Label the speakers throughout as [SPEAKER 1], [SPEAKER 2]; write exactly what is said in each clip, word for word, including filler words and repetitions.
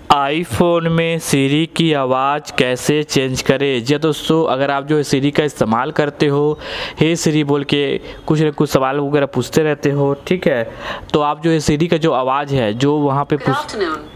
[SPEAKER 1] IPhone में सिरी की आवाज़ कैसे चेंज करें। जी दोस्तों, अगर आप जो है सिरी का इस्तेमाल करते हो, हे सिरी बोल के कुछ न कुछ सवाल वगैरह पूछते रहते हो, ठीक है, तो आप जो है सिरी का जो आवाज़ है जो वहाँ पे पूछ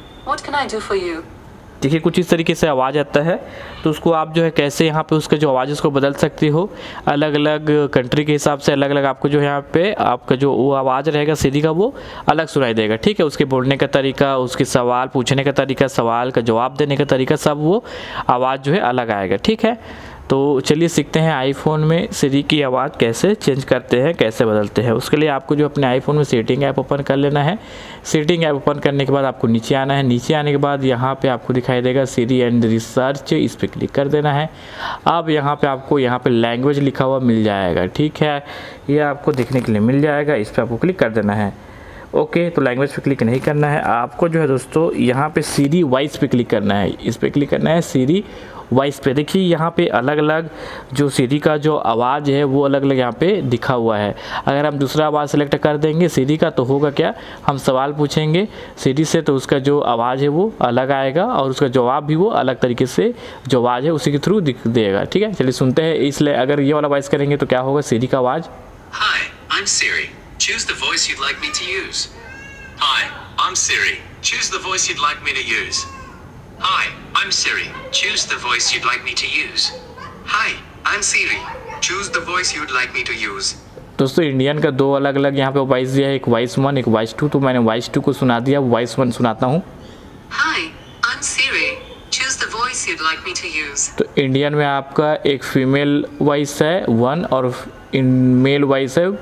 [SPEAKER 1] देखिए कुछ इस तरीके से आवाज़ आता है, तो उसको आप जो है कैसे यहाँ पे उसका जो आवाज़ उसको बदल सकते हो। अलग अलग कंट्री के हिसाब से अलग अलग आपको जो है यहाँ पे आपका जो वो आवाज़ रहेगा सिरी का वो अलग सुनाई देगा, ठीक है। उसके बोलने का तरीका, उसके सवाल पूछने का तरीका, सवाल का जवाब देने का तरीका, सब वो आवाज़ जो है अलग आएगा, ठीक है। तो चलिए सीखते हैं आईफोन में सिरी की आवाज़ कैसे चेंज करते हैं, कैसे बदलते हैं। उसके लिए आपको जो अपने आईफोन में सेटिंग ऐप ओपन कर लेना है। सेटिंग ऐप ओपन करने के बाद आपको नीचे आना है। नीचे आने के बाद यहाँ पे आपको दिखाई देगा सिरी एंड रिसर्च, इस पर क्लिक कर देना है। अब यहाँ पे आपको यहाँ पे लैंग्वेज लिखा हुआ मिल जाएगा, ठीक है, ये आपको देखने के लिए मिल जाएगा। इस पर आपको क्लिक कर देना है। ओके, तो लैंग्वेज पे क्लिक नहीं करना है आपको, जो है दोस्तों यहाँ पे सिरी वॉइस पे क्लिक करना है। इस पर क्लिक करना है सिरी वॉइस पे। देखिए यहाँ पे अलग अलग जो सिरी का जो आवाज़ है वो अलग अलग यहाँ पे दिखा हुआ है। अगर हम दूसरा आवाज़ सेलेक्ट कर देंगे सिरी का तो होगा क्या, हम सवाल पूछेंगे सिरी से तो उसका जो आवाज़ है वो अलग आएगा और उसका जवाब भी वो अलग तरीके से जो आवाज़ है उसी के थ्रू दिख देगा, ठीक है। चलिए सुनते हैं। इसलिए अगर ये वाला वॉइस करेंगे तो क्या होगा, सिरी का आवाज़।
[SPEAKER 2] Hi, I'm Siri. Choose the voice you'd like me to use. Hi, I'm Siri. Choose the voice you'd like me to use. Hi, I'm Siri. Choose the voice you'd like me to use. Hi, I'm Siri. Choose the voice you'd like me to use.
[SPEAKER 1] दोस्तों Indian का दो अलग अलग यहाँ पे voice दिया है, एक वॉइस वन एक वॉइस टू, तो मैंने वॉइस टू को सुना दिया, वॉइस वन सुनाता हूँ।
[SPEAKER 2] Hi, I'm Siri. Choose the voice you'd like me to use.
[SPEAKER 1] तो इंडियन में आपका एक फीमेल वॉइस है वन और इन मेल वॉइस है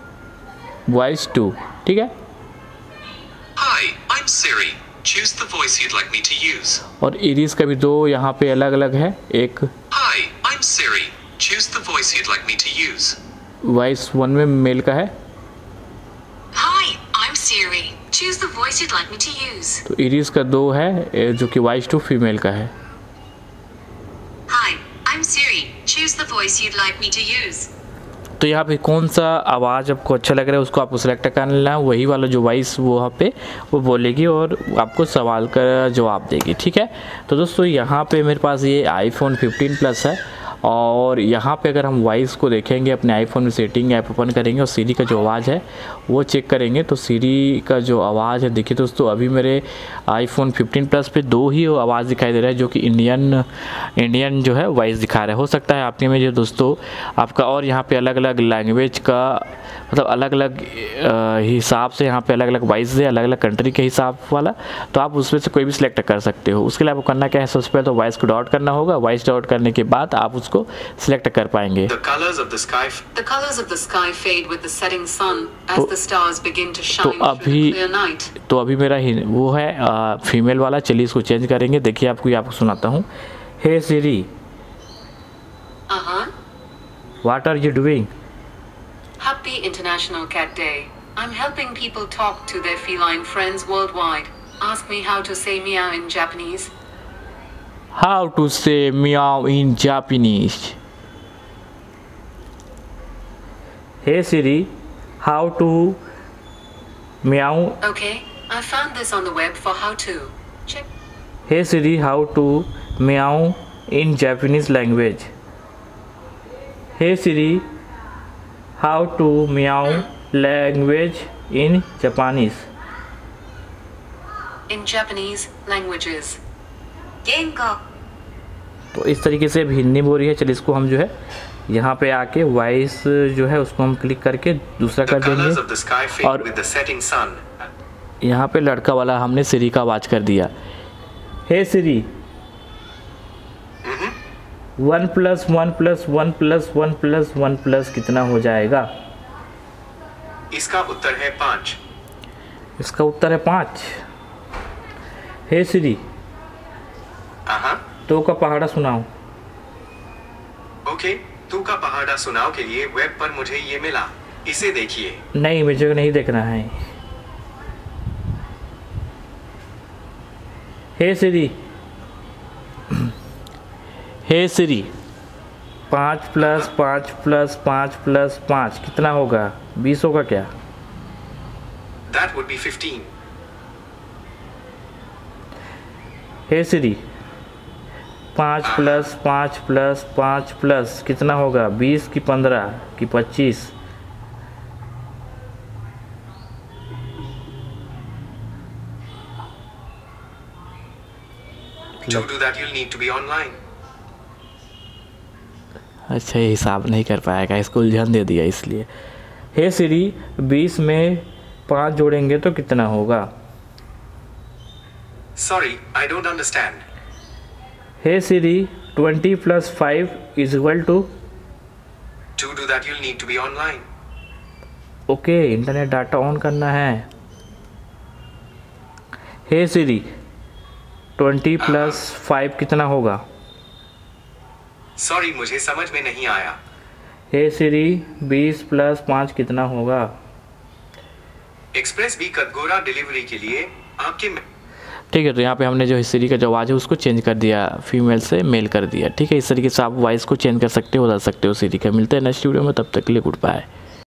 [SPEAKER 1] वॉइस टू, ठीक है।
[SPEAKER 2] Hi, I'm Siri. Choose the voice you'd like me to use.
[SPEAKER 1] और इरिस का भी दो यहाँ पे अलग अलग है। एक
[SPEAKER 2] Hi, I'm Siri. Choose the voice you'd like me to use.
[SPEAKER 1] Voice one में मेल का है।
[SPEAKER 2] Hi, I'm Siri. Choose the voice you'd like me to use.
[SPEAKER 1] तो इरिस का दो है जो कि वॉइस टू फीमेल का है।
[SPEAKER 2] Hi, I'm Siri. Choose the voice you'd like me to use.
[SPEAKER 1] तो यहाँ पे कौन सा आवाज़ आपको अच्छा लग रहा है उसको आपको सेलेक्ट कर लेना है, वही वाला जो वॉइस वो वहाँ पे वो बोलेगी और आपको सवाल का जवाब देगी, ठीक है। तो दोस्तों यहाँ पे मेरे पास ये आईफोन फिफ्टीन प्लस है और यहाँ पे अगर हम वॉइस को देखेंगे अपने आईफोन में सेटिंग ऐप ओपन करेंगे और सिरी का जो आवाज़ है वो चेक करेंगे तो सिरी का जो आवाज़ है, देखिए दोस्तों अभी मेरे आईफोन फिफ्टीन प्लस पे दो ही आवाज़ दिखाई दे रहा है जो कि इंडियन इंडियन जो है वॉइस दिखा रहा है। हो सकता है आपके में जो दोस्तों आपका और यहाँ पे अलग अलग लैंग्वेज का मतलब अलग अलग हिसाब से यहाँ पे अलग अलग वॉइस है, अलग अलग कंट्री के हिसाब वाला, तो आप उसमें से कोई भी सिलेक्ट कर सकते हो। उसके लिए आपको करना क्या है, सबसे पहले तो वॉइस को डॉट करना होगा। वॉइस डॉट करने के बाद आप उसको सिलेक्ट कर पाएंगे।
[SPEAKER 2] The colors of the sky, the colors of the sky fade with the setting sun as the stars begin to shine through the clear night.
[SPEAKER 1] तो अभी मेरा ही वो है आ, फीमेल वाला, चलिए इसको चेंज करेंगे। देखिए आपको ये आपको सुनाता हूँ। Hey Siri,
[SPEAKER 2] Uh-huh.
[SPEAKER 1] What are you doing?
[SPEAKER 2] Happy International Cat Day. I'm helping people talk to their feline friends worldwide. Ask me how to say meow in Japanese.
[SPEAKER 1] How to say meow in Japanese? Hey Siri, how to meow?
[SPEAKER 2] Okay, I found this on the web for how to. Check.
[SPEAKER 1] Hey Siri, how to meow in Japanese language? Hey Siri, how to meow language in Japanese?
[SPEAKER 2] In Japanese languages. Genka.
[SPEAKER 1] तो इस तरीके से अब हिंदी बोल रही है। चलिए इसको हम जो है यहाँ पे आके वॉइस जो है उसको हम क्लिक करके दूसरा कर देंगे और यहाँ पे लड़का वाला हमने सिरी का आवाज़ कर दिया। Hey Siri, one plus one plus one plus one plus one plus कितना हो जाएगा?
[SPEAKER 2] इसका उत्तर है पाँच।
[SPEAKER 1] इसका उत्तर है पाँच। हे सिरी, तो का पहाड़ा सुनाओ।
[SPEAKER 2] ओके, तू का पहाड़ा सुनाओ के लिए वेब पर मुझे ये मिला, इसे देखिए।
[SPEAKER 1] नहीं, मुझे नहीं देखना है। हे सिरी, हे सिरी, पाँच प्लस पाँच प्लस पाँच प्लस पाँच कितना होगा? बीस होगा क्या?
[SPEAKER 2] That would be fifteen.
[SPEAKER 1] हे सीरी, पाँच प्लस पाँच प्लस पाँच प्लस कितना होगा, बीस की पंद्रह की पच्चीस।
[SPEAKER 2] To do that you'll need to be online.
[SPEAKER 1] अच्छा, ये हिसाब नहीं कर पाएगा, इसको उलझन दे दिया इसलिए। हे सीरी, बीस में पाँच जोड़ेंगे तो कितना होगा।
[SPEAKER 2] Sorry, I don't understand.
[SPEAKER 1] Hey Siri, twenty plus five is equal to.
[SPEAKER 2] To do that you'll need to be online.
[SPEAKER 1] Okay, internet data on करना है। Hey Siri, twenty plus five कितना होगा।
[SPEAKER 2] Sorry, मुझे समझ में नहीं आया।
[SPEAKER 1] हे सीरी, बीस प्लस पाँच कितना होगा।
[SPEAKER 2] एक्सप्रेस बी कटघोरा डिलीवरी के लिए आपके।
[SPEAKER 1] ठीक है, तो यहाँ पे हमने जो सीरी का जो आवाज़ है उसको चेंज कर दिया, फीमेल से मेल कर दिया। ठीक है, इस तरीके से आप वॉइस को चेंज कर सकते हो, बदल सकते हो सीरी का। मिलते हैं नेक्स्ट वीडियो में, तब तक के लिए गुड बाय।